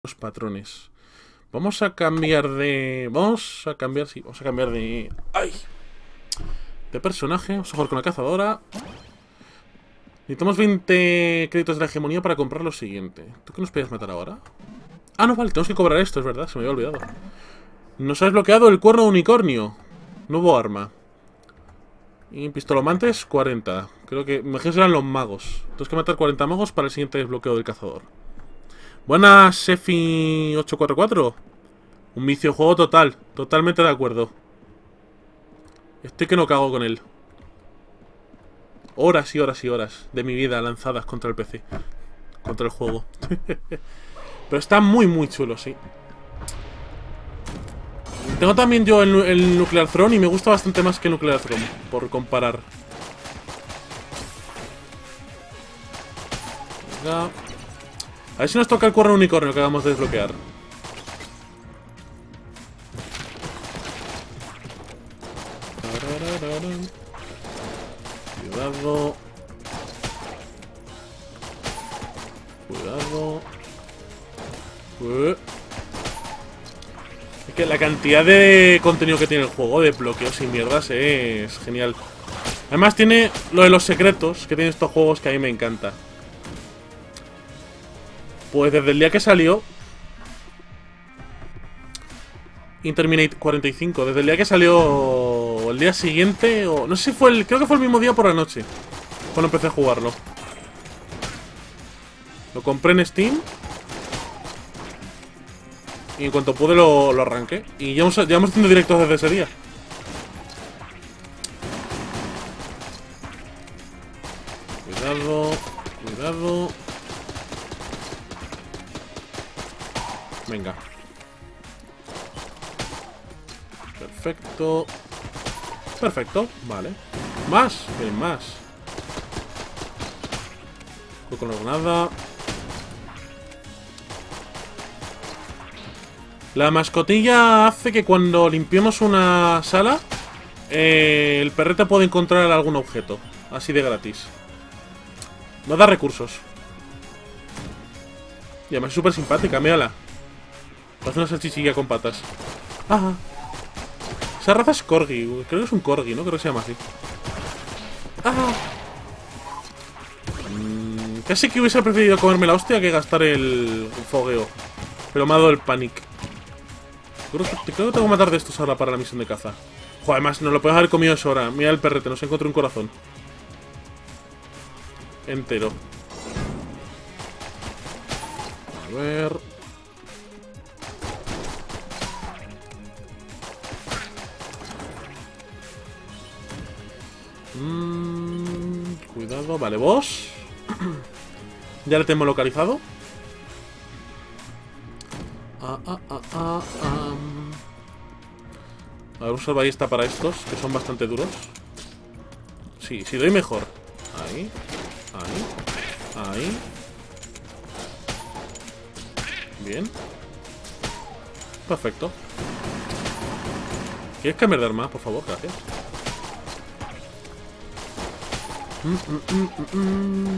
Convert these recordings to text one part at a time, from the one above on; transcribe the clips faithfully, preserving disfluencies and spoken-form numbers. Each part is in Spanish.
Los patrones. Vamos a cambiar de... Vamos a cambiar... Sí, vamos a cambiar de... ¡Ay! De personaje. Vamos a jugar con la cazadora. Necesitamos veinte créditos de la hegemonía para comprar lo siguiente. ¿Tú qué nos podías matar ahora? Ah, no, vale, tenemos que cobrar esto, es verdad, se me había olvidado. Nos ha desbloqueado el cuerno de unicornio. Nuevo arma. Y pistolomantes, cuarenta. Creo que... Me imagino que serán los magos. Tenemos que matar cuarenta magos para el siguiente desbloqueo del cazador. Buenas, Sefi ocho cuatro cuatro. Un viciojuego total. Totalmente de acuerdo. Estoy que no cago con él. Horas y horas y horas de mi vida lanzadas contra el P C. Contra el juego. Pero está muy muy chulo, sí. Tengo también yo el, el Nuclear Throne y me gusta bastante más que el Nuclear Throne, por comparar. Venga. A ver si nos toca el cuerno unicornio que acabamos de desbloquear. Cuidado. Cuidado. Uh. Es que la cantidad de contenido que tiene el juego, de bloqueos y mierdas, es genial. Además tiene lo de los secretos que tienen estos juegos que a mí me encanta. Pues desde el día que salió Interminate cuarenta y cinco, desde el día que salió el día siguiente, o no sé si fue el, creo que fue el mismo día por la noche cuando empecé a jugarlo. Lo compré en Steam y en cuanto pude lo, lo arranqué. Y ya llevamos haciendo directos desde ese día. Cuidado, cuidado. Venga. Perfecto. Perfecto, vale. Más, ven más. Con la granada. La mascotilla hace que cuando limpiemos una sala, eh, el perrete puede encontrar algún objeto. Así de gratis. Nos da recursos. Y además es súper simpática, mírala. Parece una salchichilla con patas. Ajá. Esa raza es corgi. Creo que es un corgi, ¿no? Creo que se llama así. Ajá. Mm, casi que hubiese preferido comerme la hostia que gastar el, el fogueo. Pero me ha dado el panic. Creo que, creo que tengo que matar de estos ahora para la misión de caza. Joder, además nos lo podemos haber comido eso ahora. Mira el perrete, nos encontró un corazón entero. A ver. Mm, cuidado, vale, boss. Ya le tenemos localizado. Ah, ah, ah, ah, ah. A ver, usar ballesta para estos, que son bastante duros. Sí, si doy mejor. Ahí, ahí, ahí. Bien. Perfecto. ¿Quieres cambiar de arma, por favor? Gracias. Mm, mm, mm, mm.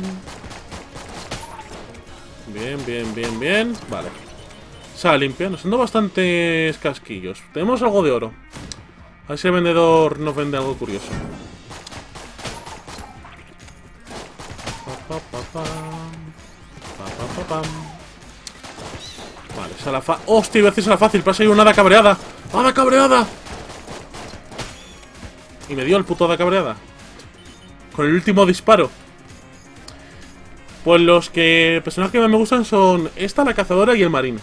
Bien, bien, bien, bien. Vale. Sala limpia. Nos han dado bastantes casquillos. Tenemos algo de oro. A ver si el vendedor nos vende algo curioso. Vale, sala fa... ¡Hostia! Iba a decir sala fácil, pero ha salido una hada cabreada. ¡Hada cabreada! Y me dio el puto hada cabreada. Con el último disparo. Pues los que personajes que más me gustan son esta, la cazadora y el marín.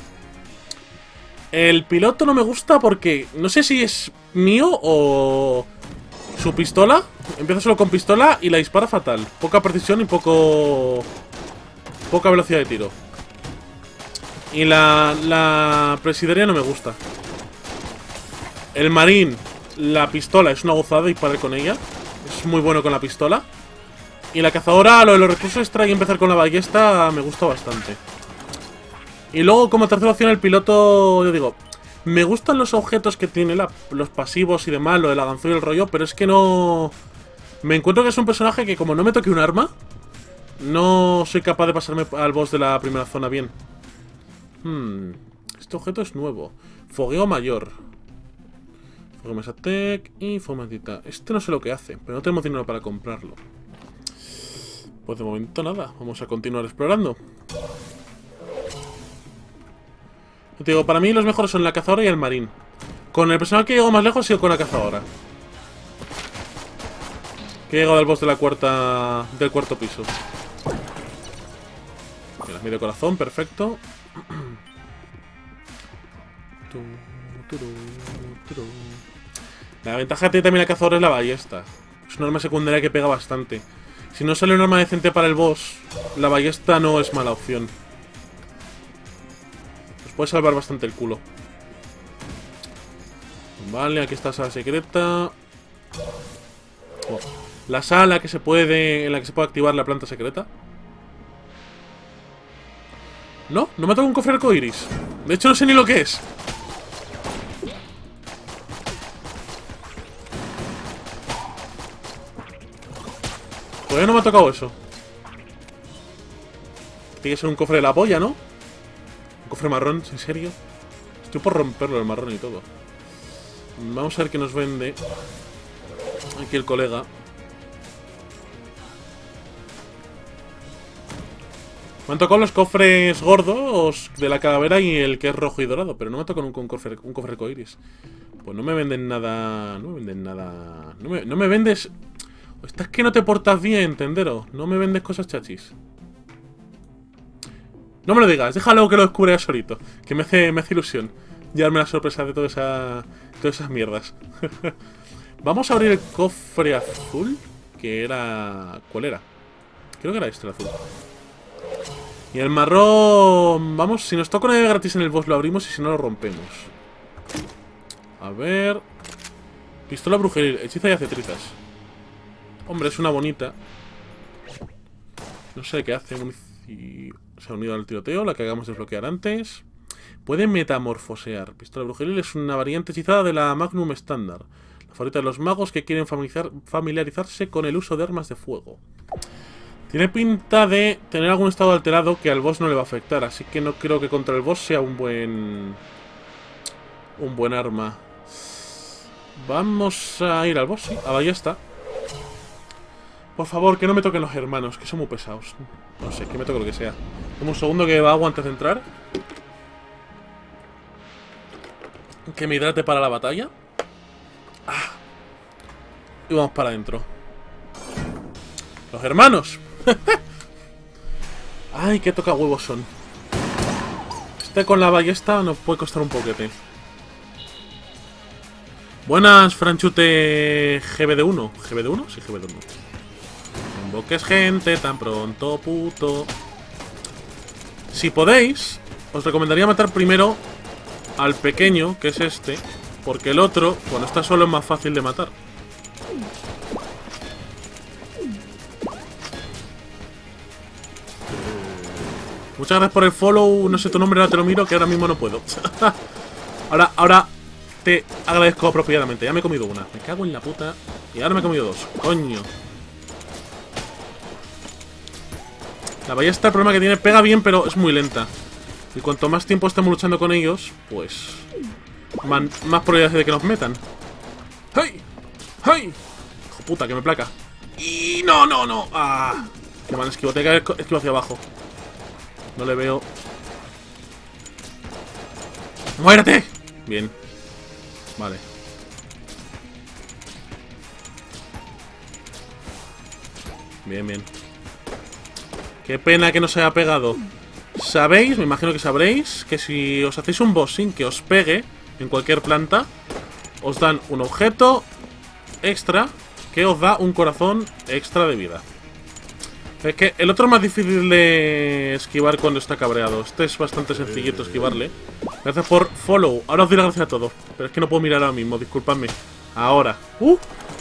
El piloto no me gusta porque no sé si es mío o su pistola. Empieza solo con pistola y la dispara fatal. Poca precisión y poco... poca velocidad de tiro. Y la, la presideria no me gusta. El marín, la pistola es una gozada disparar con ella. Es muy bueno con la pistola. Y la cazadora, lo de los recursos extra y empezar con la ballesta me gusta bastante. Y luego como tercera opción el piloto, yo digo, me gustan los objetos que tiene, la, los pasivos y demás, lo de la ganzúa y el rollo, pero es que no... Me encuentro que es un personaje que como no me toque un arma, no soy capaz de pasarme al boss de la primera zona bien. Hmm. Este objeto es nuevo. Fogueo mayor. Fogueo Mesatec y Fomatita. Este no sé lo que hace, pero no tenemos dinero para comprarlo. Pues de momento nada. Vamos a continuar explorando. Yo te digo, para mí los mejores son la cazadora y el marín. Con el personal que llego más lejos ha sido con la cazadora. Que he llegado al boss de la cuarta. Del cuarto piso. Mira, medio corazón, perfecto. La ventaja que tiene también la cazadora es la ballesta. Es una arma secundaria que pega bastante. Si no sale un arma decente para el boss, la ballesta no es mala opción. Nos puede salvar bastante el culo. Vale, aquí está la sala secreta. Oh. La sala que se puede. En la que se puede activar la planta secreta. No, no me toca un cofre arcoiris. De hecho no sé ni lo que es. Todavía no me ha tocado eso. Tiene que ser un cofre de la polla, ¿no? Un cofre marrón, ¿en serio? Estoy por romperlo el marrón y todo. Vamos a ver qué nos vende aquí el colega. Me han tocado los cofres gordos de la calavera y el que es rojo y dorado, pero no me ha tocado un cofre, un cofre arcoiris. Pues no me venden nada. No me venden nada. No me, no me vendes. Estás que no te portas bien, entendero. No me vendes cosas chachis. No me lo digas, déjalo que lo descubra solito. Que me hace, me hace ilusión llevarme la sorpresa de toda esa, todas esas mierdas. Vamos a abrir el cofre azul. Que era. ¿Cuál era? Creo que era este el azul. Y el marrón. Vamos, si nos toca una llave gratis en el boss lo abrimos y si no lo rompemos. A ver. Pistola brujeril, hechiza y hace trizas. Hombre, es una bonita. No sé qué hace. Se ha unido al tiroteo, la que hagamos desbloquear antes. Puede metamorfosear. Pistola brujeril es una variante hechizada de la Magnum estándar. La favorita de los magos que quieren familiarizar, familiarizarse con el uso de armas de fuego. Tiene pinta de tener algún estado alterado que al boss no le va a afectar. Así que no creo que contra el boss sea un buen... Un buen arma. Vamos a ir al boss, sí. Ah, ya está. Por favor, que no me toquen los hermanos, que son muy pesados. No sé, que me toque lo que sea. Dame un segundo que va agua antes de entrar. Que me hidrate para la batalla. Ah. Y vamos para adentro. Los hermanos. Ay, qué toca huevos son. Este con la ballesta nos puede costar un poquete. Buenas, Franchute G B D uno. ¿G B D uno? Sí, G B D uno. No invoques gente tan pronto, puto. Si podéis, os recomendaría matar primero al pequeño, que es este. Porque el otro, cuando está solo, es más fácil de matar. Muchas gracias por el follow. No sé tu nombre, ahora te lo miro, que ahora mismo no puedo. Ahora, ahora te agradezco apropiadamente. Ya me he comido una. Me cago en la puta. Y ahora me he comido dos. Coño. La ballesta, el problema que tiene, pega bien, pero es muy lenta. Y cuanto más tiempo estemos luchando con ellos, pues... Man, más probabilidades de que nos metan. ¡Hey! ¡Hey! Hijo puta, que me placa. Y no, no, no. ¡Ah! Qué mal esquivo. Tengo que haber esquivo hacia abajo. No le veo. ¡Muérete! Bien. Vale. Bien, bien. Qué pena que no se haya pegado. Sabéis, me imagino que sabréis, que si os hacéis un boss sin que os pegue en cualquier planta, os dan un objeto extra que os da un corazón extra de vida. Es que el otro es más difícil de esquivar cuando está cabreado. Este es bastante sencillito esquivarle. Gracias por follow. Ahora os doy las gracias a todos. Pero es que no puedo mirar ahora mismo, disculpadme. Ahora. Uh.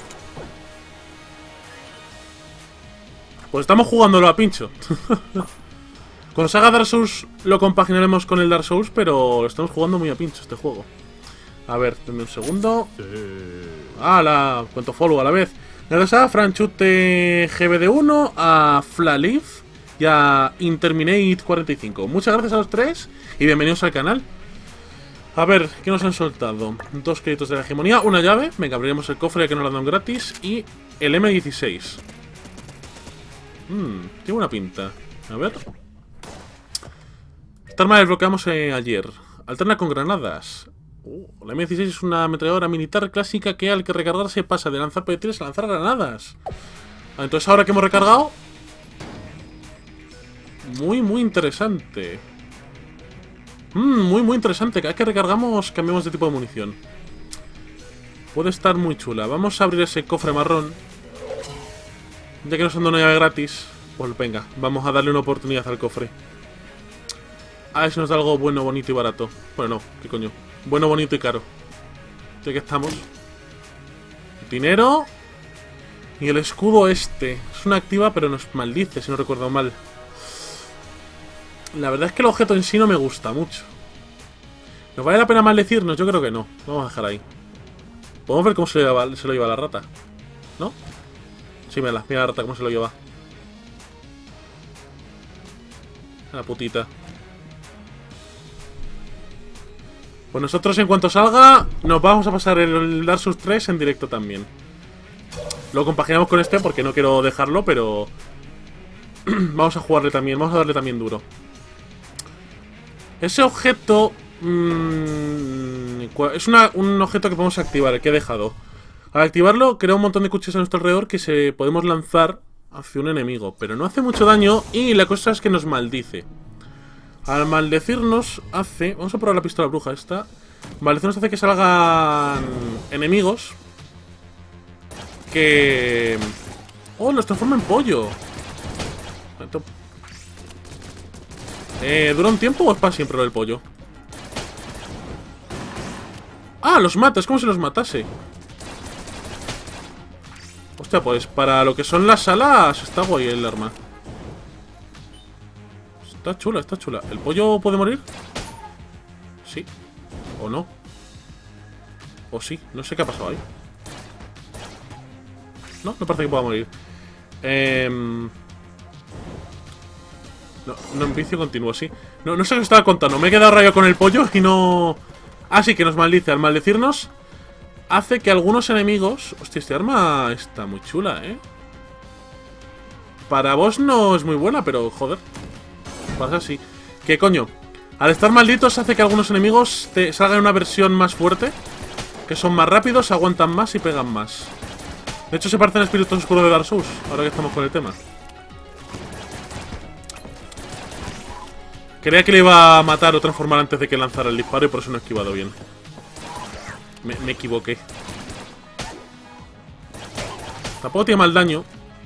Pues estamos jugándolo a pincho. Cuando salga Dark Souls lo compaginaremos con el Dark Souls, pero lo estamos jugando muy a pincho este juego. A ver, denme un segundo. ¡Hala! Cuento follow a la vez. Gracias a Franchute G B D uno, a Flalif y a Interminate cuarenta y cinco. Muchas gracias a los tres y bienvenidos al canal. A ver, ¿qué nos han soltado? Dos créditos de la hegemonía, una llave. Venga, abriremos el cofre ya que nos lo dan gratis. Y el eme dieciséis. Mmm, tiene buena pinta. A ver. Esta arma la desbloqueamos eh, ayer. Alterna con granadas. Uh, la eme dieciséis es una ametralladora militar clásica que al que recargarse pasa de lanzar proyectiles a lanzar granadas. Ah, entonces ahora que hemos recargado... Muy, muy interesante. Mmm, muy, muy interesante. Cada vez que recargamos cambiamos de tipo de munición. Puede estar muy chula. Vamos a abrir ese cofre marrón. Ya que nos han dado una llave gratis. Pues venga, vamos a darle una oportunidad al cofre. A ver si nos da algo bueno, bonito y barato. Bueno, no, qué coño. Bueno, bonito y caro. Ya que estamos. Dinero. Y el escudo este. Es una activa pero nos maldice, si no recuerdo mal. La verdad es que el objeto en sí no me gusta mucho. ¿Nos vale la pena maldecirnos? Yo creo que no. Vamos a dejar ahí. Podemos ver cómo se lo lleva, se lo lleva la rata. ¿No? Sí, mira, mira la rata cómo se lo lleva. La putita. Pues nosotros en cuanto salga nos vamos a pasar el Dark Souls tres en directo también. Lo compaginamos con este porque no quiero dejarlo, pero... vamos a jugarle también, vamos a darle también duro. Ese objeto... Mmm, es una, un objeto que podemos activar, el que he dejado. Al activarlo crea un montón de cuchillos a nuestro alrededor que se podemos lanzar hacia un enemigo. Pero no hace mucho daño y la cosa es que nos maldice. Al maldecirnos hace... Vamos a probar la pistola bruja esta. Maldecirnos hace que salgan enemigos que... ¡Oh! Los transforma en pollo. Eh, ¿Dura un tiempo o es para siempre lo del pollo? ¡Ah! Los mata, es como si los matase. Hostia, pues para lo que son las alas está guay el arma. Está chula, está chula. ¿El pollo puede morir? Sí. ¿O no? O sí, no sé qué ha pasado ahí. No, no parece que pueda morir. Eh... No, no en vicio continuo, sí. No, no sé qué estaba contando. Me he quedado rayo con el pollo y no... Ah, sí, que nos maldice. Al maldecirnos hace que algunos enemigos... Hostia, este arma está muy chula, ¿eh? Para vos no es muy buena, pero joder. Pasa así. ¿Qué coño? Al estar malditos hace que algunos enemigos te salgan una versión más fuerte. Que son más rápidos, aguantan más y pegan más. De hecho se parecen a espíritus oscuros de Dark Souls. Ahora que estamos con el tema. Creía que le iba a matar o transformar antes de que lanzara el disparo y por eso no he esquivado bien. Me, me equivoqué. Tampoco tiene mal daño.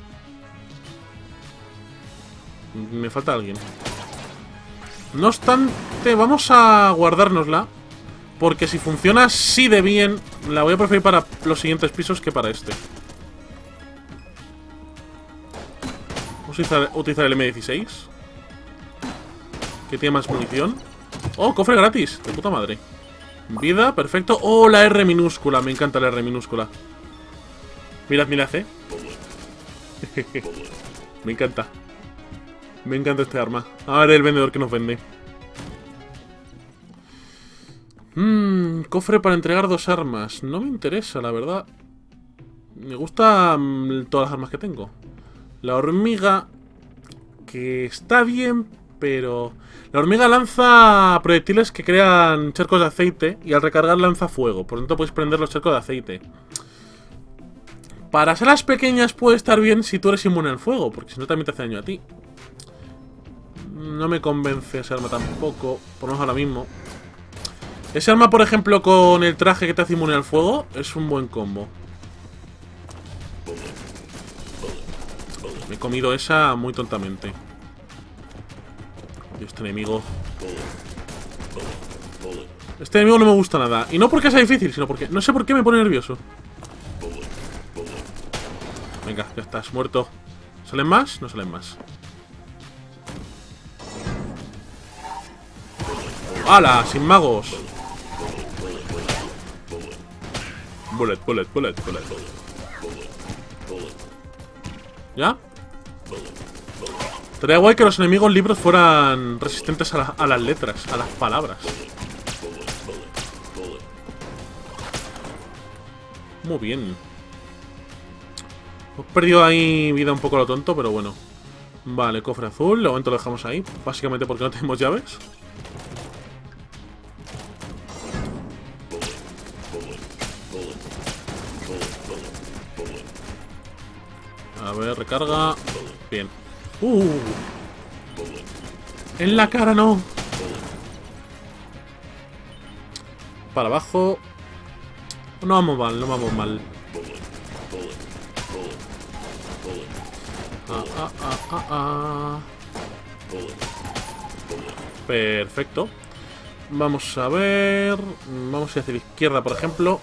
Me falta alguien. No obstante, vamos a guardárnosla. Porque si funciona así de bien, la voy a preferir para los siguientes pisos que para este. Vamos a utilizar, utilizar el eme dieciséis. Que tiene más munición. ¡Oh, cofre gratis! De puta madre. Vida, perfecto. ¡Oh, la R minúscula! Me encanta la R minúscula. Mirad, mirad, eh. Me encanta. Me encanta este arma. A ver el vendedor que nos vende. Mmm, cofre para entregar dos armas. No me interesa, la verdad. Me gustan todas las armas que tengo. La hormiga, que está bien, pero... La hormiga lanza proyectiles que crean charcos de aceite y al recargar lanza fuego. Por lo tanto puedes prender los charcos de aceite. Para salas pequeñas puede estar bien si tú eres inmune al fuego, porque si no también te hace daño a ti. No me convence ese arma tampoco, por lo menos ahora mismo. Ese arma, por ejemplo, con el traje que te hace inmune al fuego, es un buen combo. Me he comido esa muy tontamente. Y este enemigo... Este enemigo no me gusta nada. Y no porque sea difícil, sino porque... No sé por qué me pone nervioso. Venga, ya estás, muerto. ¿Salen más? No salen más. ¡Hala! ¡Sin magos! Bullet, bullet, bullet, bullet. ¿Ya? Estaría guay que los enemigos libros fueran resistentes a, la, a las letras, a las palabras. Muy bien. Hemos perdido ahí vida un poco a lo tonto, pero bueno. Vale, cofre azul. De momento lo dejamos ahí. Básicamente porque no tenemos llaves. A ver, recarga. Bien. Uh. En la cara no. Para abajo. No vamos mal, no vamos mal. Ah, ah, ah, ah, ah. Perfecto. Vamos a ver. Vamos a ir hacia la izquierda, por ejemplo.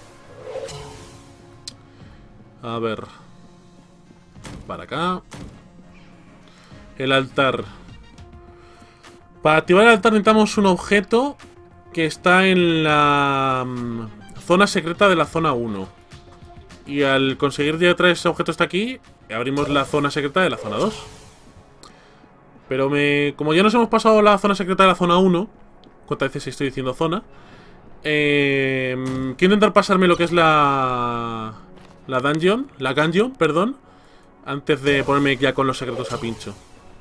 A ver. Para acá. El altar. Para activar el altar necesitamos un objeto que está en la um, zona secreta de la zona uno. Y al conseguir ya traer ese objeto hasta aquí, abrimos la zona secreta de la zona dos. Pero me... como ya nos hemos pasado la zona secreta de la zona uno, ¿cuántas veces estoy diciendo zona? Eh, quiero intentar pasarme lo que es la... La dungeon, la gungeon, perdón, antes de ponerme ya con los secretos a pincho.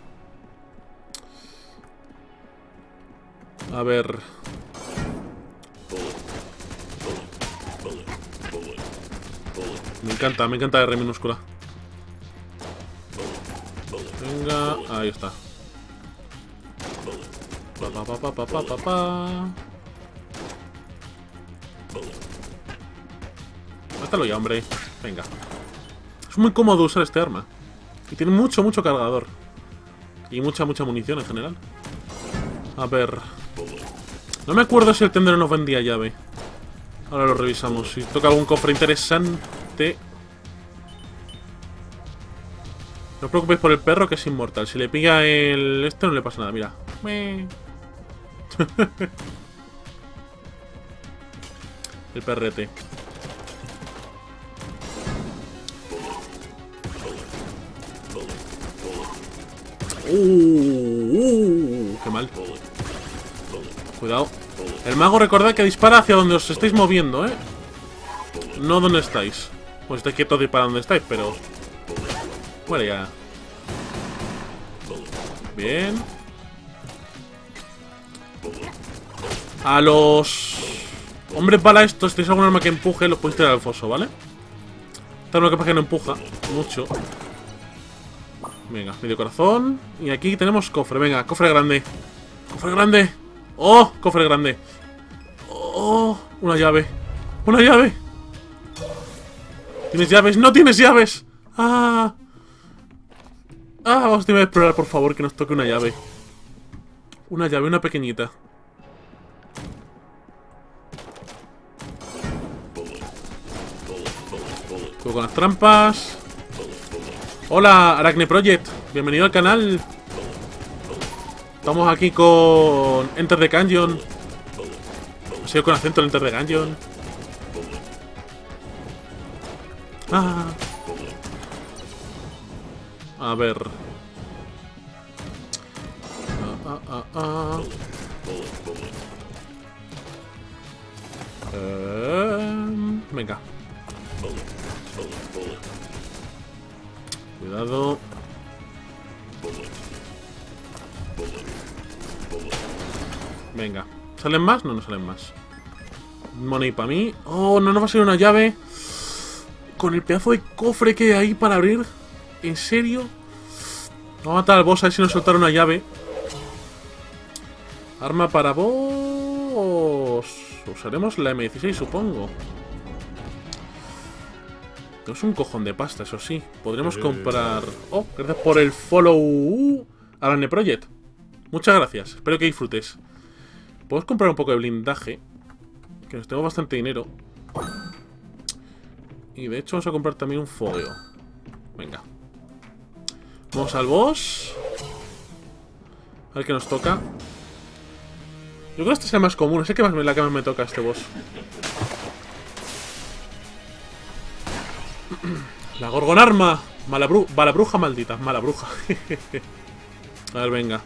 A ver... Me encanta, me encanta R minúscula. Venga, ahí está. Pa, pa, pa, pa, pa, pa, pa. Mátalo ya, hombre. Venga. Es muy cómodo usar este arma. Y tiene mucho, mucho cargador. Y mucha, mucha munición en general. A ver. No me acuerdo si el tendero nos vendía llave. Ahora lo revisamos. Si toca algún cofre interesante. No os preocupéis por el perro, que es inmortal. Si le pilla el... este no le pasa nada, mira. El perrete. Uh, uh, qué mal. Cuidado. El mago, recordad que dispara hacia donde os estáis moviendo, ¿eh? No donde estáis. Pues estáis quietos y para donde estáis, pero... Bueno, ya. Bien. A los... hombres bala estos, si tenéis algún arma que empuje, los podéis tirar al foso, ¿vale? Esta arma que pasa que no empuja mucho. Venga, medio corazón. Y aquí tenemos cofre, venga, cofre grande. Cofre grande. ¡Oh! Cofre grande. ¡Oh! Una llave. ¡Una llave! ¿Tienes llaves? ¡No tienes llaves! ¡Ah! ¡Ah! Vamos a tener que explorar, por favor, que nos toque una llave. Una llave, una pequeñita. Juego con las trampas. Hola, Arachne Project. Bienvenido al canal. Estamos aquí con Enter the Gungeon. Ha sido con acento el Enter the Gungeon. Ah. A ver. Ah, ah, ah, ah. Eh, venga. Cuidado. Venga. ¿Salen más? No, no salen más. Money para mí. Oh, no nos va a salir una llave. Con el pedazo de cofre que hay para abrir. ¿En serio? Vamos a matar al boss a ver si nos soltaron una llave. Arma para boss. Usaremos la eme dieciséis, supongo. Es un cojón de pasta, eso sí. Podremos comprar... Oh, gracias por el follow a Arachne Project. Muchas gracias, espero que disfrutes. Podemos comprar un poco de blindaje, que nos tenemos bastante dinero. Y de hecho vamos a comprar también un fogueo. Venga. Vamos al boss. A ver qué nos toca. Yo creo que este es el más común, es el que más me, la que más me toca este boss. La Gorgonarma. Mala bru bala bruja maldita. Mala bruja. A ver, venga.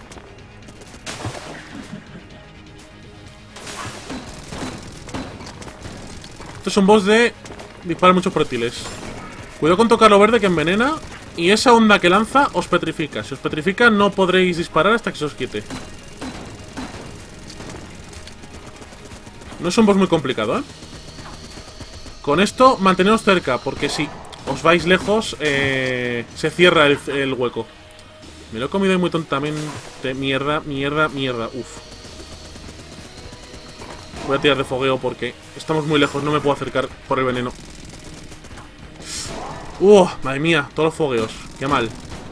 Este es un boss de disparar muchos proyectiles. Cuidado con tocar lo verde que envenena. Y esa onda que lanza os petrifica. Si os petrifica no podréis disparar hasta que se os quite. No es un boss muy complicado, ¿eh? Con esto, manteneros cerca, porque si os vais lejos, eh, se cierra el, el hueco. Me lo he comido muy tontamente. Mierda, mierda, mierda. Uf. Voy a tirar de fogueo porque estamos muy lejos, no me puedo acercar por el veneno. ¡Uh! Madre mía, todos los fogueos. Qué mal.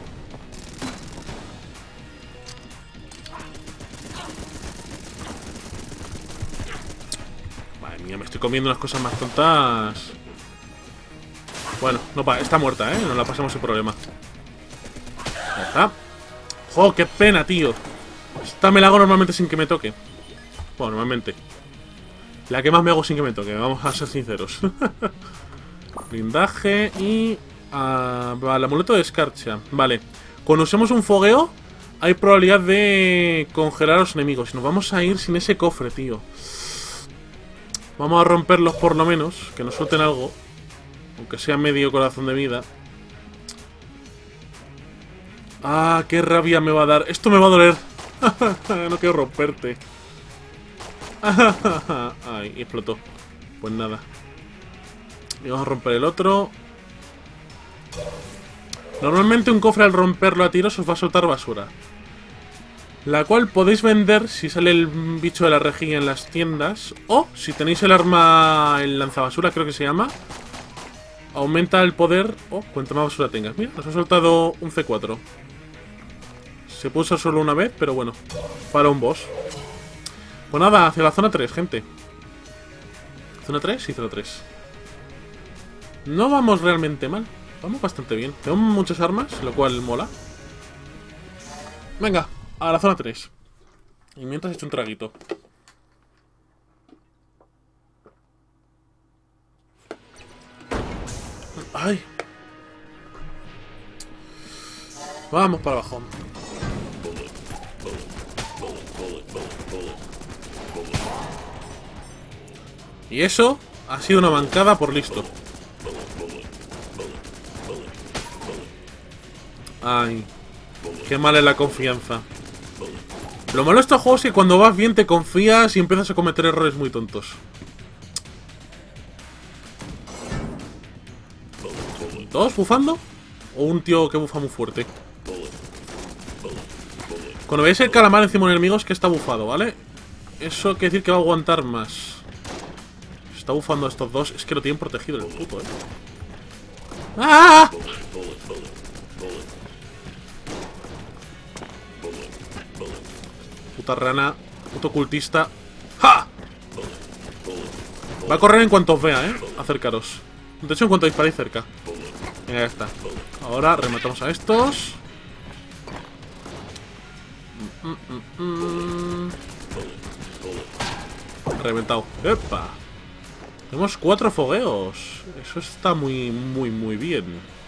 Madre mía, me estoy comiendo unas cosas más tontas. Bueno, no pa está muerta, ¿eh? No la pasamos sin problema. Ya está. ¡Jo, qué pena, tío! Esta me la hago normalmente sin que me toque. Bueno, normalmente. La que más me hago sin que me toque, vamos a ser sinceros. Blindaje y... Uh, vale, amuleto de escarcha. Vale, cuando usemos un fogueo hay probabilidad de congelar a los enemigos. Y nos vamos a ir sin ese cofre, tío. Vamos a romperlos por lo menos, que nos suelten algo. Aunque sea medio corazón de vida. Ah, qué rabia me va a dar. Esto me va a doler. No quiero romperte. Ay, y explotó. Pues nada. Y vamos a romper el otro. Normalmente un cofre al romperlo a tiros os va a soltar basura, la cual podéis vender si sale el bicho de la rejilla en las tiendas. O si tenéis el arma, el lanzabasura creo que se llama, aumenta el poder. O oh, cuanto más basura tengas. Mira, nos ha soltado un C cuatro. Se puede usar solo una vez, pero bueno, para un boss. Pues nada, hacia la zona tres, gente. ¿Zona tres? Sí, zona tres. No vamos realmente mal. Vamos bastante bien. Tenemos muchas armas, lo cual mola. Venga, a la zona tres. Y mientras he hecho un traguito. ¡Ay! Vamos para abajo. Y eso ha sido una mancada por listo. Ay, qué mal es la confianza. Lo malo de estos juegos es que cuando vas bien te confías y empiezas a cometer errores muy tontos. ¿Todos bufando? ¿O un tío que bufa muy fuerte? Cuando veáis el calamar encima de un enemigo es que está bufado, ¿vale? Eso quiere decir que va a aguantar más. Está bufando a estos dos. Es que lo tienen protegido el puto, ¿eh? ¡Ah! Puta rana. Puto cultista. ¡Ja! Va a correr en cuanto os vea, ¿eh? Acercaros. De hecho, en cuanto disparéis cerca. Venga, ya está. Ahora rematamos a estos. Mm, mm, mm. Reventado. ¡Epa! Tenemos cuatro fogueos. Eso está muy, muy, muy bien.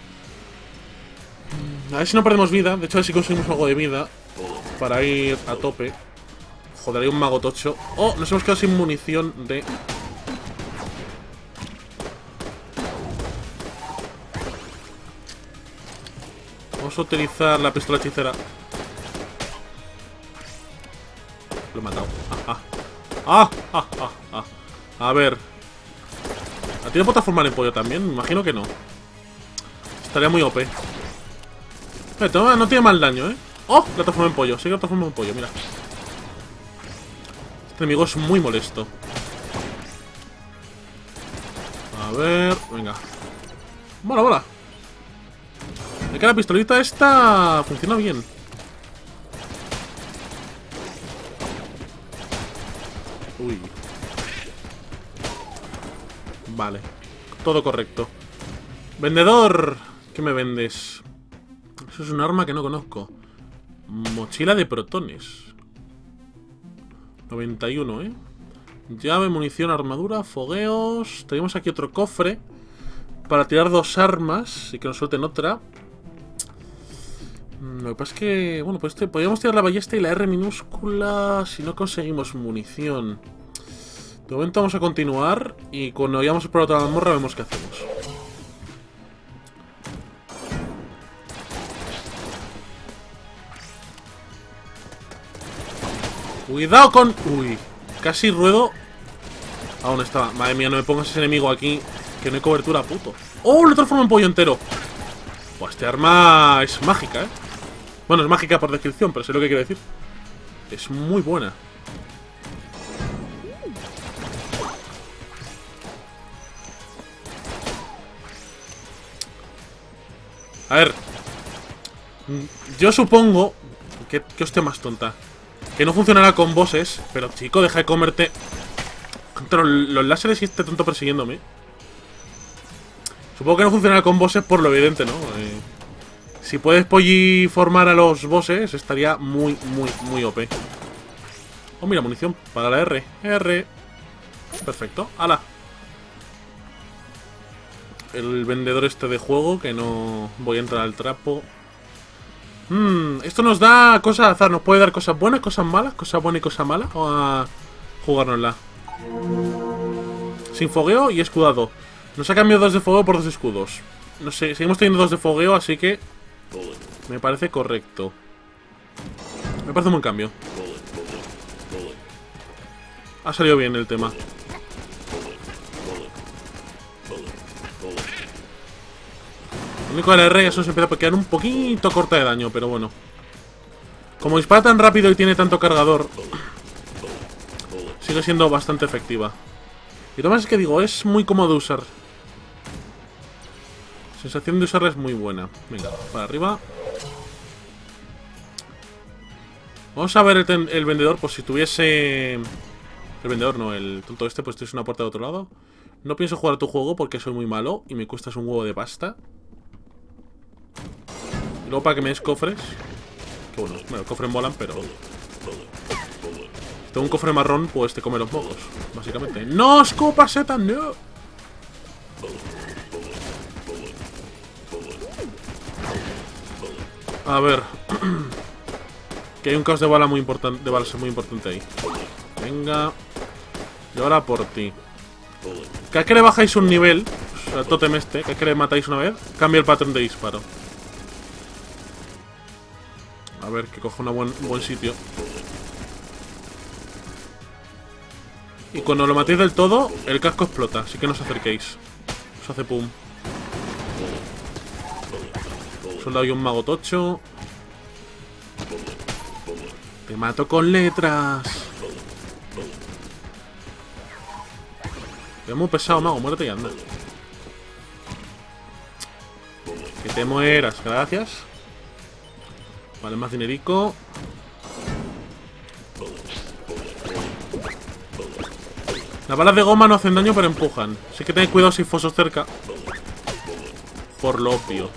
A ver si no perdemos vida. De hecho, a ver si conseguimos algo de vida para ir a tope. Joder, hay un mago tocho. Oh, nos hemos quedado sin munición de... Vamos a utilizar la pistola hechicera. Lo he matado. Ah, ah, ah, ah, ah. A ver. ¿A ti no puedo transformar en pollo también? Me imagino que no. Estaría muy O P. Eh, toma, no tiene mal daño, ¿eh? ¡Oh! La transformé en pollo. Sí que la transformé en pollo, mira. Este enemigo es muy molesto. A ver... Venga. Mola, mola. Es que la pistolita esta funciona bien. Uy. Vale. Todo correcto. Vendedor. ¿Qué me vendes? Eso es un arma que no conozco. Mochila de protones. noventa y uno, ¿eh? Llave, munición, armadura, fogueos. Tenemos aquí otro cofre para tirar dos armas y que nos suelten otra. Lo que pasa es que... Bueno, pues este, podríamos tirar la ballesta y la R minúscula si no conseguimos munición. De momento vamos a continuar y cuando vayamos por otra mazmorra vemos qué hacemos. Cuidado con... Uy, casi ruedo. ¿A dónde estaba? Madre mía, no me pongas ese enemigo aquí, que no hay cobertura, puto. ¡Oh! Lo transformo en pollo entero. Pues este arma es mágica, ¿eh? Bueno, es mágica por descripción, pero sé lo que quiero decir. Es muy buena. A ver. Yo supongo que, que hostia más tonta, que no funcionará con bosses. Pero chico, deja de comerte contra los láseres y este tonto persiguiéndome. Supongo que no funcionará con bosses por lo evidente, ¿no? Eh, si puedes polliformar a los bosses estaría muy, muy, muy O P. Oh, mira, munición para la R. R. Perfecto, ala. El vendedor este de juego, que no voy a entrar al trapo. Hmm, esto nos da cosas al azar. Nos puede dar cosas buenas, cosas malas, cosas buenas y cosas malas. Vamos a jugárnosla. Sin fogueo y escudado. Nos ha cambiado dos de fogueo por dos escudos. No sé, seguimos teniendo dos de fogueo, así que me parece correcto. Me parece un buen cambio. Ha salido bien el tema. Lo único de la R eso se empieza a quedar un poquito corta de daño, pero bueno. Como dispara tan rápido y tiene tanto cargador, sigue siendo bastante efectiva. Y lo más es que digo, es muy cómodo de usar. La sensación de usarla es muy buena. Venga, para arriba. Vamos a ver el, el vendedor, pues si tuviese... El vendedor no, el tonto este, pues tuviese una puerta de otro lado. No pienso jugar a tu juego porque soy muy malo y me cuestas un huevo de pasta. Y luego para que me des cofres. Que bueno, bueno, cofres molan, pero... Si tengo un cofre marrón, pues te come los mocos, básicamente. ¡No, escopa seta! ¡No! A ver. Que hay un caos de bala muy importante, de balas muy importante ahí. Venga. Y ahora por ti. Cada que le bajáis un nivel, o sea, el tótem este, cada que le matáis una vez, cambia el patrón de disparo. A ver, que coja un buen, buen sitio. Y cuando lo matéis del todo, el casco explota, así que no os acerquéis. Os hace pum. Soldado y un mago tocho. Te mato con letras. Es muy pesado, mago, muérete y anda. Que te mueras, gracias. Vale, más dinerico. Las balas de goma no hacen daño, pero empujan. Así que tened cuidado si hay fosos cerca. Por lo obvio.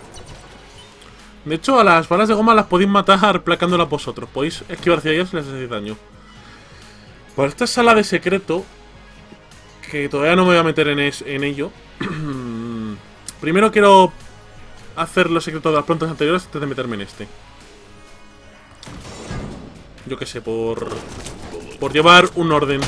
De hecho, a las balas de goma las podéis matar placándolas vosotros. Podéis esquivar hacia ellas y les hacéis daño. Por esta sala de secreto, que todavía no me voy a meter en, es, en ello. Primero quiero hacer los secretos de las plantas anteriores antes de meterme en este. Yo qué sé, por... Por llevar un orden.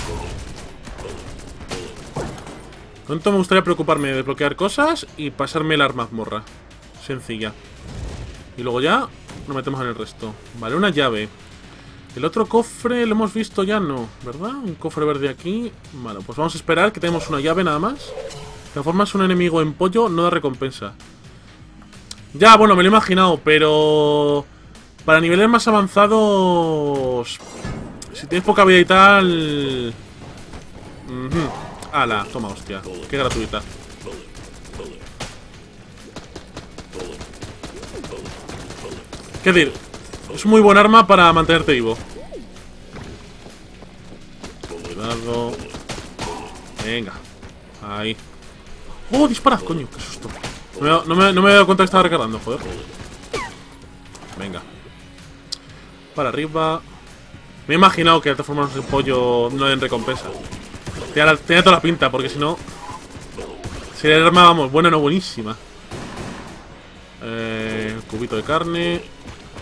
Pronto me gustaría preocuparme de desbloquear cosas y pasarme la mazmorra. Sencilla. Y luego ya nos metemos en el resto. Vale, una llave. El otro cofre lo hemos visto ya, no, ¿verdad? Un cofre verde aquí. Vale, pues vamos a esperar que tenemos una llave nada más. Transformas un enemigo en pollo, no da recompensa. Ya, bueno, me lo he imaginado, pero... Para niveles más avanzados... Si tienes poca vida y tal... Uh-huh. Ala, toma, hostia. Qué gratuita. ¿Qué decir? Es un muy buen arma para mantenerte vivo. Cuidado. Venga. Ahí. ¡Oh, dispara! Coño, qué susto. No me, no, me, no me he dado cuenta que estaba recargando, joder. Venga. Para arriba. Me he imaginado que al transformarnos en pollo no den recompensa. Tenía, tenía toda la pinta, porque si no... Si el arma, vamos, buena no buenísima. Eh, cubito de carne.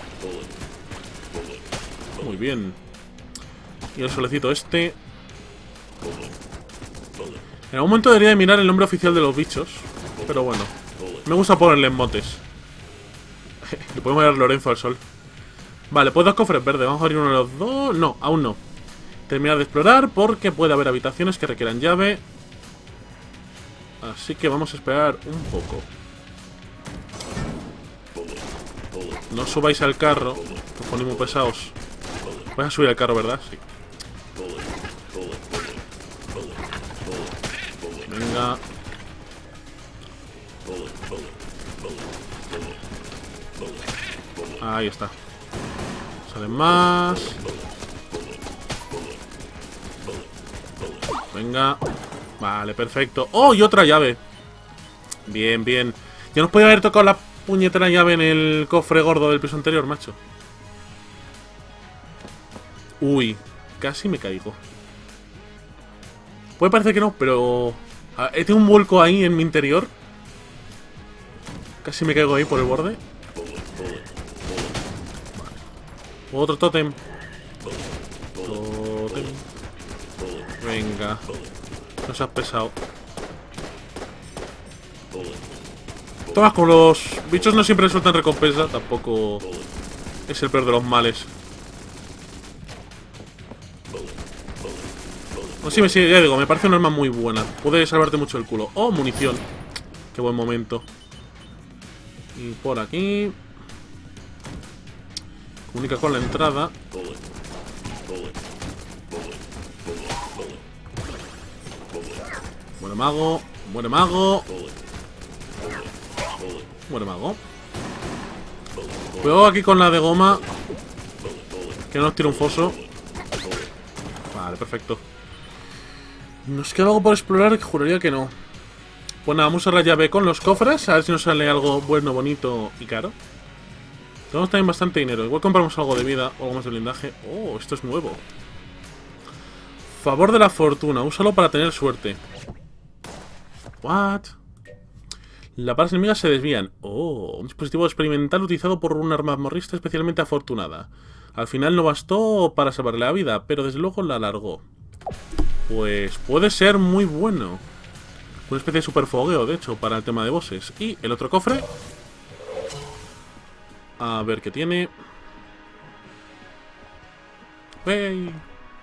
bien. Y el solecito este. En algún momento debería de mirar el nombre oficial de los bichos. Pero bueno, me gusta ponerle motes. Le podemos dar Lorenzo al sol. Vale, pues dos cofres verdes. Vamos a abrir uno de los dos. No, aún no. Terminar de explorar porque puede haber habitaciones que requieran llave. Así que vamos a esperar un poco. No subáis al carro, os ponéis muy pesados. Vais a subir al carro, ¿verdad? Sí. Venga. Ahí está. Salen más. Venga. Vale, perfecto. ¡Oh! Y otra llave. Bien, bien. Ya nos podía haber tocado la puñetera llave en el cofre gordo del piso anterior, macho. Uy, casi me caigo. Puede parecer que no, pero... He tenido un vuelco ahí en mi interior. Casi me caigo ahí por el borde. Vale. Otro tótem. Tótem. Venga. No seas pesado. Tomas, como los bichos no siempre sueltan recompensa, tampoco es el peor de los males. No, sí, me sigue, ya digo, me parece una arma muy buena. Puede salvarte mucho el culo. Oh, munición. Qué buen momento. Y por aquí. Comunica con la entrada. Buen mago. Buen mago. Buen mago. Juego aquí con la de goma. Que no nos tire un foso. Vale, perfecto. ¿Nos queda algo por explorar? Que juraría que no. Pues nada, vamos a usar la llave con los cofres. A ver si nos sale algo bueno, bonito y caro. Tenemos también bastante dinero. Igual compramos algo de vida o algo más de blindaje. Oh, esto es nuevo. Favor de la fortuna. Úsalo para tener suerte. What? Las balas enemigas se desvían. Oh, un dispositivo experimental utilizado por una armamorrista especialmente afortunada. Al final no bastó para salvarle la vida, pero desde luego la alargó. Pues puede ser muy bueno. Una especie de super fogueo, de hecho, para el tema de bosses. Y el otro cofre. A ver qué tiene. ¡Hey!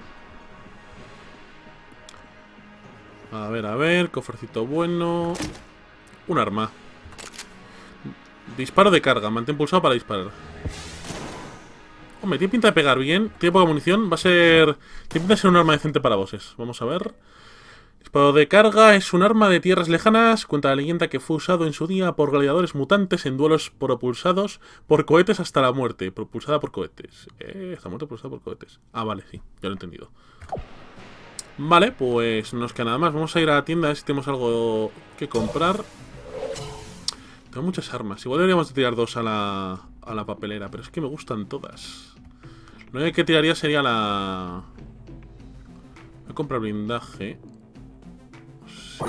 A ver, a ver, cofrecito bueno. Un arma. Disparo de carga, mantén pulsado para disparar. Hombre, tiene pinta de pegar bien. Tiene poca munición, va a ser... Tiene pinta de ser un arma decente para bosses. Vamos a ver. Disparo de carga es un arma de tierras lejanas. Cuenta la leyenda que fue usado en su día por gladiadores mutantes en duelos propulsados por cohetes hasta la muerte. Propulsada por cohetes. Eh, esta muerte propulsada por cohetes. Ah, vale, sí, ya lo he entendido. Vale, pues no nos queda nada más. Vamos a ir a la tienda a ver si tenemos algo que comprar. Tengo muchas armas. Igual deberíamos de tirar dos a la, a la papelera, pero es que me gustan todas. Lo único que tiraría sería la... Voy a comprar blindaje. Sí.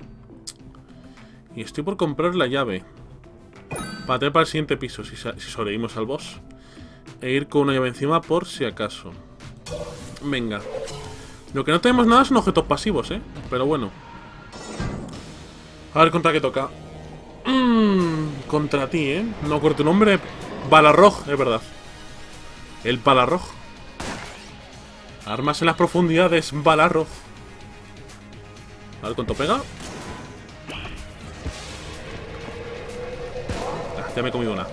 Y estoy por comprar la llave. Para tener para el siguiente piso, si, si sobrevivimos al boss. E ir con una llave encima por si acaso. Venga. Lo que no tenemos nada son objetos pasivos, ¿eh? Pero bueno. A ver contra qué toca. Mmm, contra ti, ¿eh? No corto tu nombre. Balarroj, es verdad. El Balarroj. Armas en las profundidades, Balarroj. A ver cuánto pega. Ah, ya me he comido una.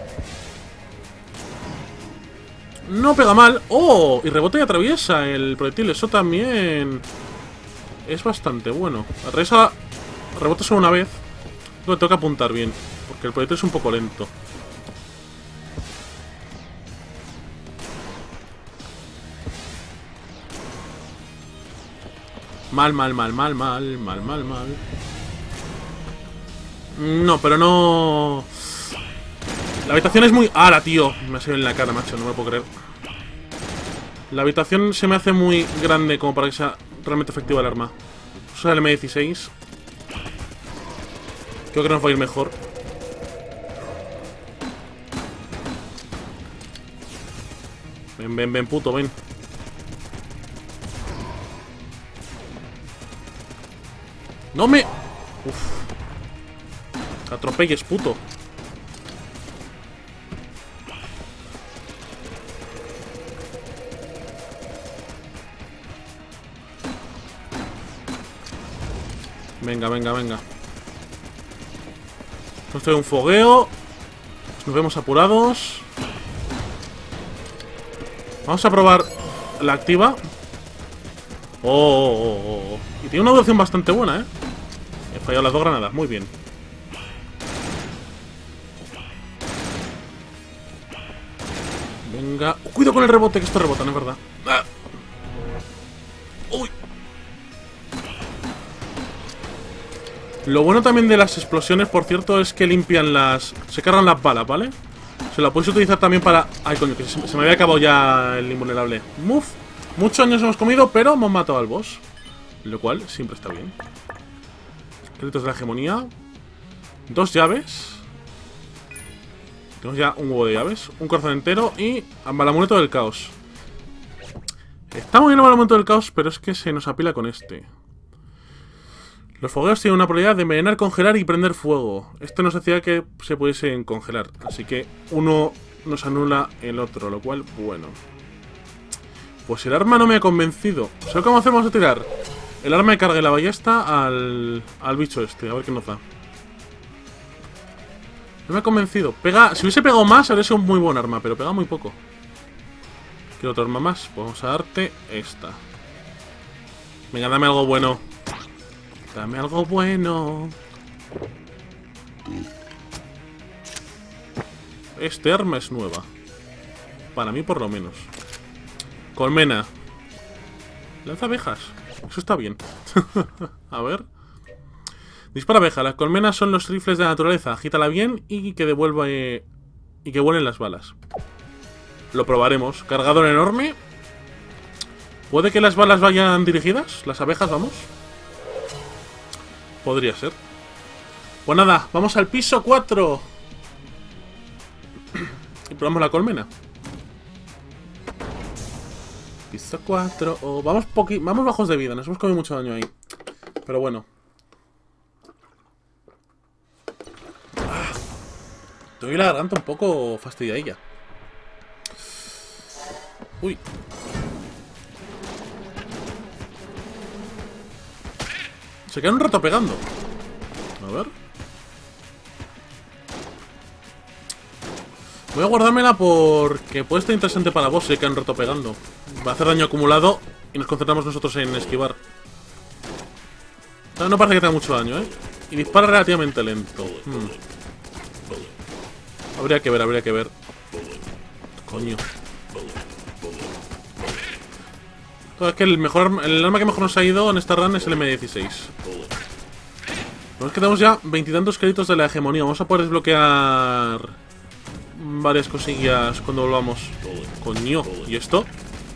No pega mal. ¡Oh! Y rebota y atraviesa el proyectil. Eso también es bastante bueno. Atraviesa... Rebota solo una vez. Luego tengo que apuntar bien, porque el proyectil es un poco lento. Mal, mal, mal, mal, mal, mal, mal, mal. No, pero no... La habitación es muy... ¡Hala, tío! Me ha salido en la cara, macho, no me lo puedo creer. La habitación se me hace muy grande como para que sea realmente efectiva el arma. Usa el eme dieciséis. Creo que nos va a ir mejor. Ven, ven, ven, puto, ven. ¡No me... Uf. Atropelles, puto. Venga, venga, venga. Esto es un fogueo. Nos vemos apurados. Vamos a probar la activa. Oh, oh, oh, oh. Y tiene una duración bastante buena, ¿eh? He fallado las dos granadas, muy bien. Venga. Oh, cuidado con el rebote, que esto rebota, no es verdad. ¡Ah! ¡Uy! Lo bueno también de las explosiones, por cierto, es que limpian las... Se cargan las balas, ¿vale? Se la puedes utilizar también para... Ay, coño, que se, se me había acabado ya el invulnerable. Muf. Muchos años hemos comido, pero hemos matado al boss. Lo cual siempre está bien. Créditos de la hegemonía. Dos llaves. Tenemos ya un huevo de llaves. Un corazón entero y... el amuleto del caos. Está muy bien el amuleto del caos, pero es que se nos apila con este. Los fogueos tienen una probabilidad de envenenar, congelar y prender fuego. Esto nos hacía que se pudiesen congelar. Así que uno nos anula el otro, lo cual, bueno. Pues el arma no me ha convencido. ¿Sabes cómo hacemos? Vamos a tirar el arma de carga y la ballesta al, al bicho este. A ver qué nos da. No me ha convencido. Pega, si hubiese pegado más, habría sido un muy buen arma, pero pega muy poco. ¿Qué otra arma más? Pues vamos a darte esta. Venga, dame algo bueno. Dame algo bueno. Este arma es nueva. Para mí por lo menos. Colmena. Lanza abejas. Eso está bien. A ver. Dispara abeja. Las colmenas son los rifles de la naturaleza. Agítala bien y que devuelva... Eh, y que vuelen las balas. Lo probaremos. Cargador enorme. ¿Puede que las balas vayan dirigidas? Las abejas, vamos. Podría ser. Pues nada, vamos al piso cuatro. Y probamos la colmena. Piso cuatro. Oh, vamos, poqui vamos bajos de vida. Nos hemos comido mucho daño ahí. Pero bueno. Ah, tengo la garganta un poco fastidiadilla. Uy. Se queda un rato pegando. A ver. Voy a guardármela porque puede estar interesante para vos si se queda un rato pegando. Va a hacer daño acumulado y nos concentramos nosotros en esquivar. No, no parece que tenga mucho daño, ¿eh? Y dispara relativamente lento. Hmm. Habría que ver, habría que ver. Coño. Es que el mejor el arma que mejor nos ha ido en esta run es el eme dieciséis. Nos quedamos ya veintitantos créditos de la hegemonía. Vamos a poder desbloquear varias cosillas cuando volvamos. Coño, ¿y esto?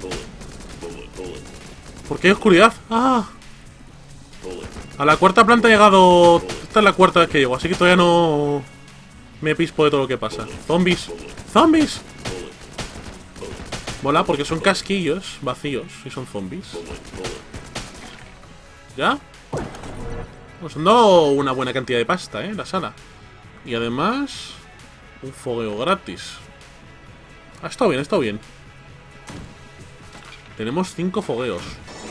¿Por qué hay oscuridad? ¡Ah! A la cuarta planta he llegado... Esta es la cuarta vez que llego, así que todavía no me pispo de todo lo que pasa. ¡Zombies! ¡Zombies! Mola, porque son casquillos vacíos y son zombies. ¿Ya? Nos han dado una buena cantidad de pasta, ¿eh? La sala. Y además... un fogueo gratis. Ha estado bien, ha estado bien. Tenemos cinco fogueos.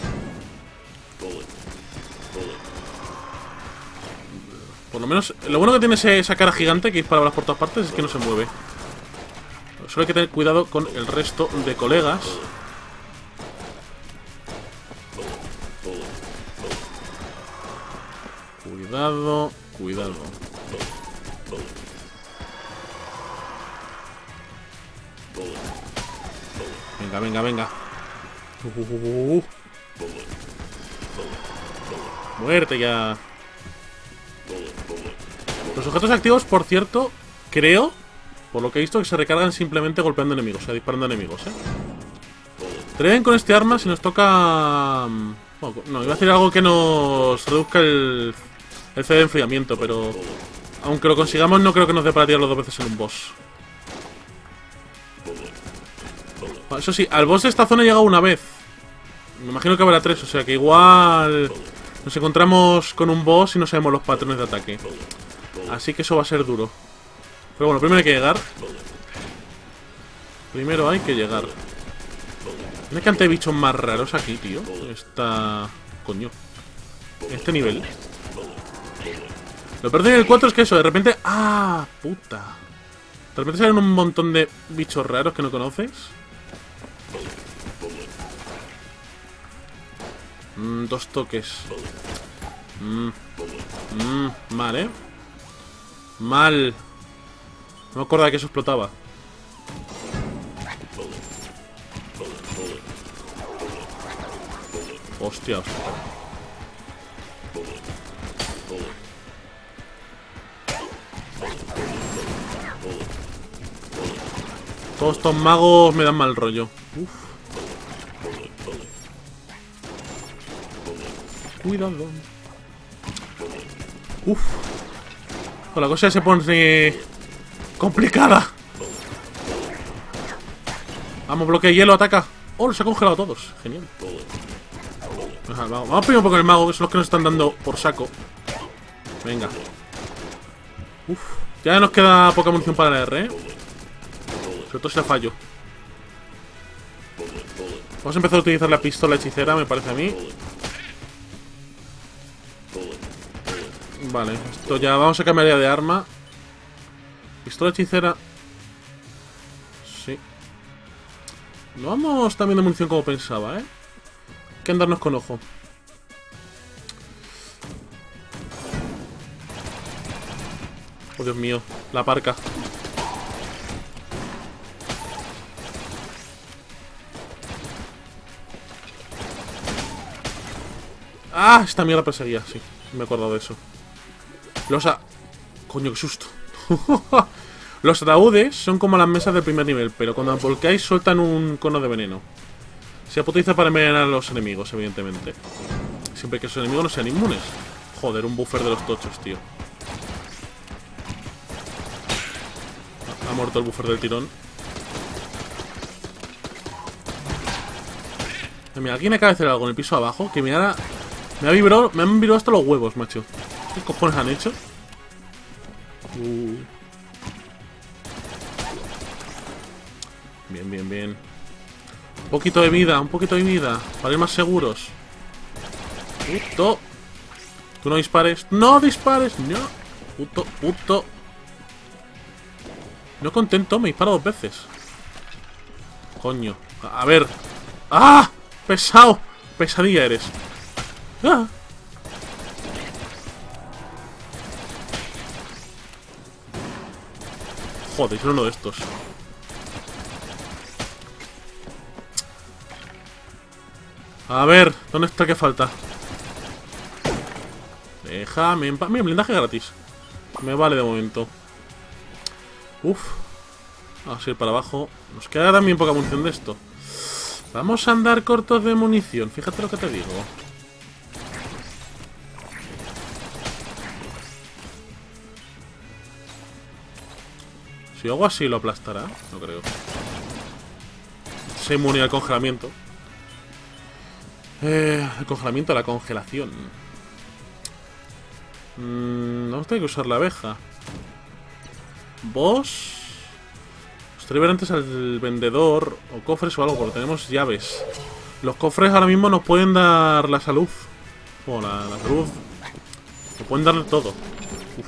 Por lo menos... Lo bueno que tiene ese, esa cara gigante que dispara balas por todas partes es que no se mueve. Solo hay que tener cuidado con el resto de colegas. Cuidado, cuidado. Venga, venga, venga. Uh, uh, uh, uh. Muerte ya. Los objetos activos, por cierto, creo... Por lo que he visto que se recargan simplemente golpeando enemigos, o sea, disparando enemigos, ¿eh? Traen con este arma si nos toca... Bueno, no, iba a decir algo que nos reduzca el, el C de enfriamiento, pero... Aunque lo consigamos, no creo que nos dé para tirarlo dos veces en un boss. Bueno, eso sí, al boss de esta zona he llegado una vez. Me imagino que habrá tres, o sea que igual... Nos Nos encontramos con un boss y no sabemos los patrones de ataque. Así que eso va a ser duro. Pero bueno, primero hay que llegar. Primero hay que llegar. No hay cantidad de bichos más raros aquí, tío. Está... Coño. Este nivel. Lo peor del cuatro es que eso, de repente... ¡Ah! Puta. De repente salen un montón de bichos raros que no conoces. Mm, dos toques. Mm. Mm, mal, ¿eh? Mal. No me acordaba que eso explotaba. Hostia, hostia. Todos estos magos me dan mal rollo. Uf. Cuidado. Uf. La cosa se pone complicada. Vamos, bloque de hielo, ataca. Oh, los ha congelado a todos. Genial. Ajá, vamos, vamos primero con el mago, que son los que nos están dando por saco. Venga. Uf. Ya nos queda poca munición para la R, ¿eh? Sobre todo si la fallo. Vamos a empezar a utilizar la pistola hechicera, me parece a mí. Vale, esto ya... Vamos a cambiar ya de arma. Pistola hechicera. Sí. No vamos también de munición como pensaba, ¿eh? Hay que andarnos con ojo. Oh, Dios mío. La parca. Ah, esta mierda perseguía, sí. Me he acordado de eso. Los a... Coño, qué susto. Los ataúdes son como las mesas del primer nivel, pero cuando volcáis sueltan un cono de veneno. Se utiliza para envenenar a los enemigos, evidentemente. Siempre que esos enemigos no sean inmunes. Joder, un buffer de los tochos, tío. Ha muerto el buffer del tirón. Mira, alguien acaba de hacer algo en el piso abajo que me ha... Me ha vibrado, me han vibrado hasta los huevos, macho. ¿Qué cojones han hecho? Uh. Bien, bien, bien. Un poquito de vida, un poquito de vida. Para ir más seguros. Puto. Tú no dispares. ¡No dispares! No. Puto, puto. No contento, me dispara dos veces. Coño. A ver. ¡Ah! ¡Pesado! Pesadilla eres. ¡Ah! Joder, es uno de estos. A ver, ¿dónde está que falta? Déjame en paz. Mira, blindaje gratis. Me vale de momento. Uf. Vamos a ir para abajo. Nos queda también poca munición de esto. Vamos a andar cortos de munición. Fíjate lo que te digo. Si hago así lo aplastará. No creo. Se inmune al congelamiento. Eh, el congelamiento, la congelación. Mm, vamos a tener que usar la abeja. Boss. Estaría ver antes al vendedor o cofres o algo, porque tenemos llaves. Los cofres ahora mismo nos pueden dar la salud. O la, la salud. Nos pueden dar todo. Uf.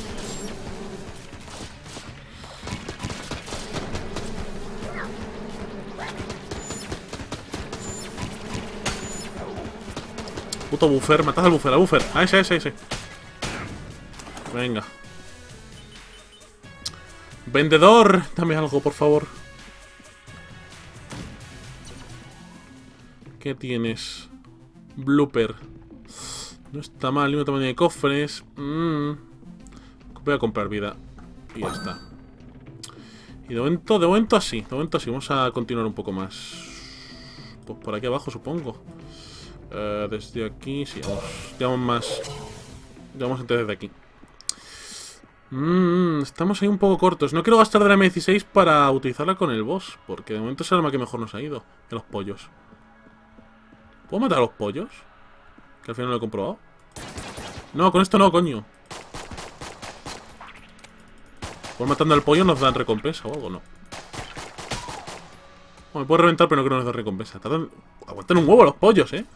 Puto buffer, matad al buffer, al buffer. A ese, a ese, a ese. Venga. Vendedor, dame algo, por favor. ¿Qué tienes? Blooper. No está mal, mismo tamaño de cofres. Mm. Voy a comprar vida. Y ya está. Y de momento, de momento así. De momento así. Vamos a continuar un poco más. Pues por aquí abajo, supongo. Uh, desde aquí, sí, vamos. Llevamos más. Llevamos antes desde aquí. Mm, estamos ahí un poco cortos. No quiero gastar de la M dieciséis para utilizarla con el boss, porque de momento es el arma que mejor nos ha ido. De los pollos. ¿Puedo matar a los pollos? Que al final no lo he comprobado. No, con esto no, coño. Por matando al pollo nos dan recompensa o algo, ¿no? Bueno, me puedo reventar, pero no creo que nos dé recompensa. Tardan... Aguantan un huevo los pollos, ¿eh?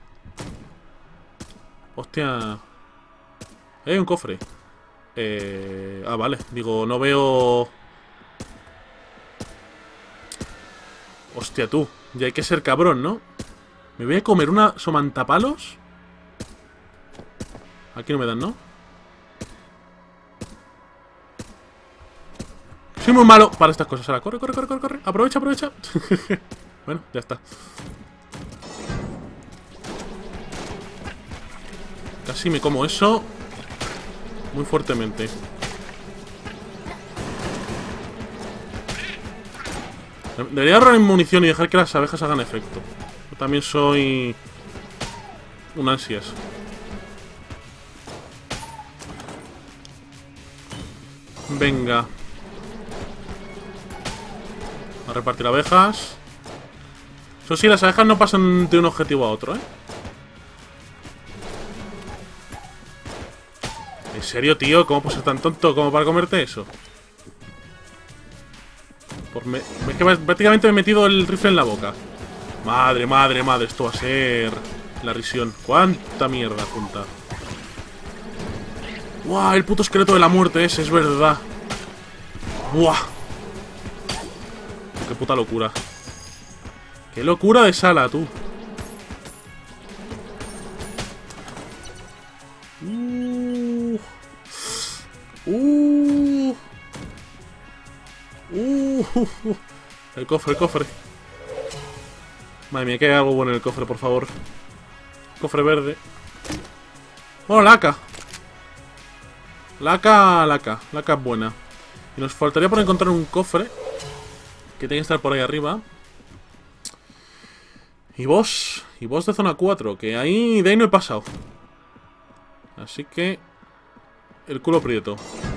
Hostia. Hay un cofre. Eh... Ah, vale. Digo, no veo... Hostia, tú. Ya hay que ser cabrón, ¿no? Me voy a comer una somantapalos. Aquí no me dan, ¿no? Soy muy malo para estas cosas. Ahora, corre, corre, corre, corre, corre. Aprovecha, aprovecha. Bueno, ya está. Casi me como eso. Muy fuertemente. Debería ahorrar en munición y dejar que las abejas hagan efecto. Yo también soy... un ansias. Venga. A repartir abejas. Eso sí, las abejas no pasan de un objetivo a otro, ¿eh? ¿En serio, tío? ¿Cómo puedes ser tan tonto como para comerte eso? Por me... Es que prácticamente me he metido el rifle en la boca. Madre, madre, madre. Esto va a ser... la risión. ¿Cuánta mierda junta? ¡Buah! El puto esqueleto de la muerte ese, es verdad. ¡Buah! ¡Qué puta locura! ¡Qué locura de sala, tú! Uh, uh, uh, uh, el cofre, el cofre. Madre mía, que hay algo bueno en el cofre, por favor. Cofre verde. Bueno, laca. Laca, laca. Laca es buena. Y nos faltaría por encontrar un cofre que tiene que estar por ahí arriba. Y boss. Y boss de zona cuatro. Que ahí de ahí no he pasado. Así que... el culo prieto.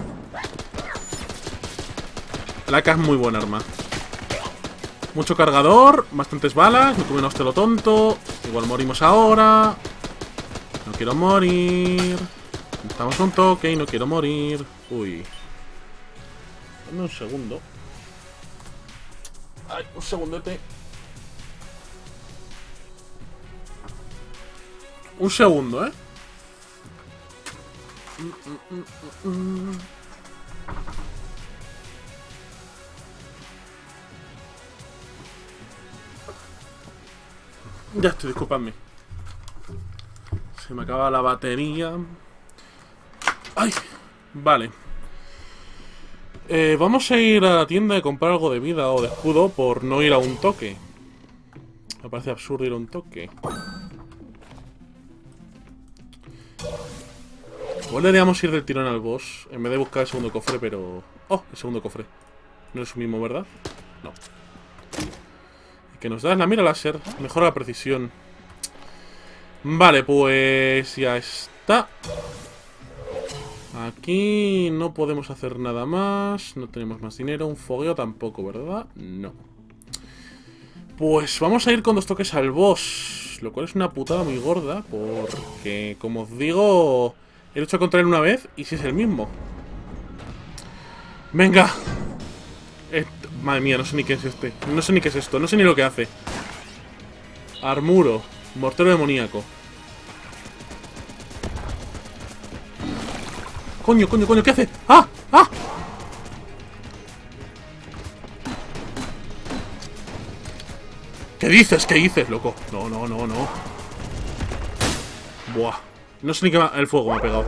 Laca es muy buena arma. Mucho cargador. Bastantes balas. Me come un hostia lo tonto. Igual morimos ahora. No quiero morir. Estamos un toque y no quiero morir. Uy. Dame un segundo. Ay, un segundete. Un segundo, ¿eh? Mm, mm, mm, mm. Ya estoy, disculpadme. Se me acaba la batería. ¡Ay! Vale. Eh, vamos a ir a la tienda a comprar algo de vida o de escudo por no ir a un toque. Me parece absurdo ir a un toque. Igual deberíamos ir del tirón al boss en vez de buscar el segundo cofre, pero... ¡Oh! El segundo cofre. No es el mismo, ¿verdad? No. ¿Y qué nos da? La mira láser. Mejora la precisión. Vale, pues... ya está. Aquí no podemos hacer nada más. No tenemos más dinero. Un fogueo tampoco, ¿verdad? No. Pues vamos a ir con dos toques al boss. Lo cual es una putada muy gorda. Porque, como os digo, he luchado contra él una vez y si es el mismo. ¡Venga! Eh, madre mía, no sé ni qué es este. No sé ni qué es esto. No sé ni lo que hace. Armuro. Mortero demoníaco. Coño, coño, coño, ¿qué hace? ¡Ah! ¡Ah! ¿Qué dices? ¿Qué dices, loco? No, no, no, no. Buah. No sé ni qué va... El fuego me ha pegado.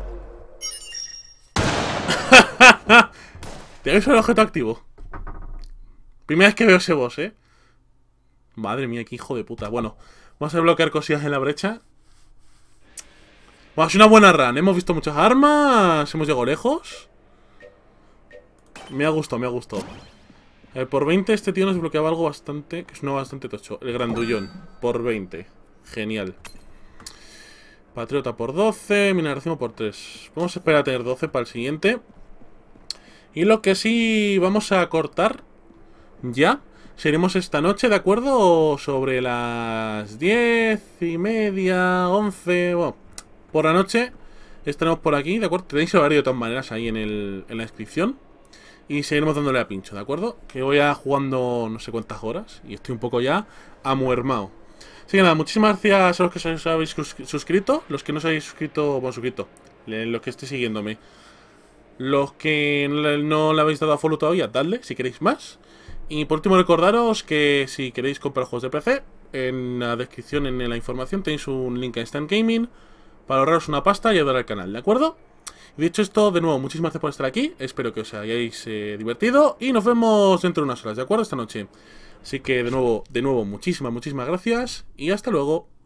¿Tenéis el objeto activo? Primera vez que veo ese boss, ¿eh? Madre mía, qué hijo de puta. Bueno, vamos a bloquear cosillas en la brecha. Bueno, es una buena run. Hemos visto muchas armas. Hemos llegado lejos. Me ha gustado, me ha gustado. A ver, por veinte este tío nos desbloqueaba algo bastante... que es uno bastante tocho. El grandullón. Por veinte. Genial. Patriota por doce. Mineración por tres. Vamos a esperar a tener doce para el siguiente. Y lo que sí vamos a cortar ya seremos esta noche, ¿de acuerdo? Sobre las diez y media, once... Bueno, por la noche Estaremos por aquí, ¿de acuerdo? Tenéis el horario de todas maneras ahí en, el, en la descripción. Y seguiremos dándole a pincho, ¿de acuerdo? Que voy a jugando no sé cuántas horas y estoy un poco ya amuermado. Así que nada, muchísimas gracias a los que os habéis suscrito. Los que no os habéis suscrito, bueno, suscrito. Los que estéis siguiéndome. Los que no le habéis dado a follow todavía, dadle si queréis más. Y por último recordaros que si queréis comprar juegos de P C, en la descripción, en la información, tenéis un link a Instant Gaming para ahorraros una pasta y ayudar al canal, ¿de acuerdo? Dicho esto, de nuevo, muchísimas gracias por estar aquí. Espero que os hayáis eh, divertido. Y nos vemos dentro de unas horas, ¿de acuerdo? Esta noche. Así que, de nuevo, de nuevo, muchísimas, muchísimas gracias. Y hasta luego.